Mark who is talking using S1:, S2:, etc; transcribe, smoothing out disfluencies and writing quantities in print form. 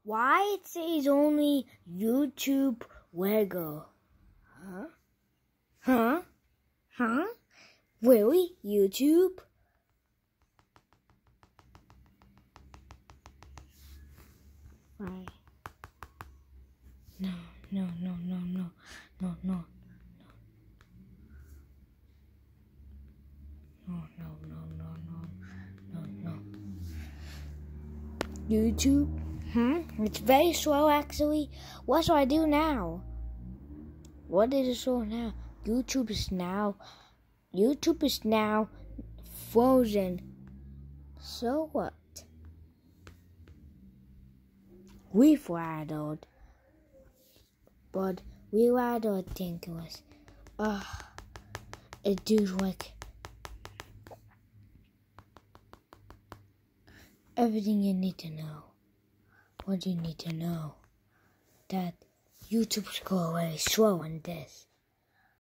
S1: Why it says only YouTube Lego? Huh? Really? YouTube? Why? No. YouTube? It's very slow actually. What shall I do now? What is it slow now? YouTube is now frozen. So what? We rattled. But we rattled think it was. It do like everything you need to know. What do you need to know? That YouTube's go away slow on this.